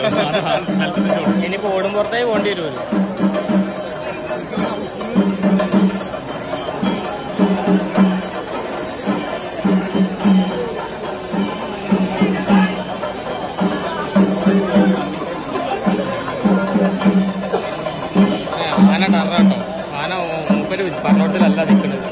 ഇനിയിപ്പോ ഓടും പുറത്തേക്ക് പോകേണ്ടി വരുമല്ലോ. ആന ടറാട്ടോ. ആന മൂപ്പര് പറഞ്ഞോട്ടിലല്ല നിൽക്കുന്നത്.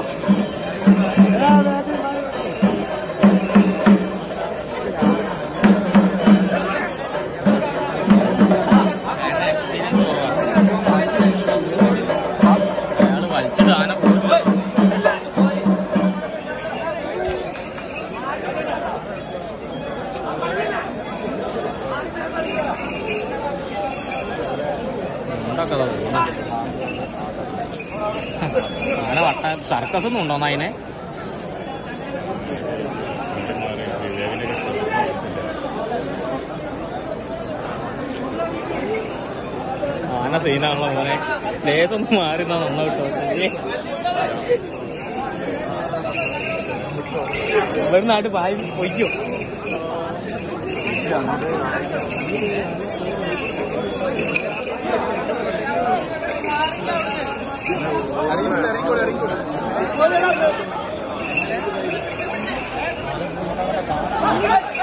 അയാള് വലിച്ചിട്ട് ആന പോയില്ല. ആന വട്ട സർക്കസ് ഒന്നും ഉണ്ടോന്ന് അതിനെ? ആന സീനാണല്ലോ മോനെ. ലേസ് ഒന്ന് മാറിന്നാ നന്ന കിട്ടോ. ഒരു നാട്ട് പായി പൊയ്ക്കോ. ഇറങ്ങിക്കോളെ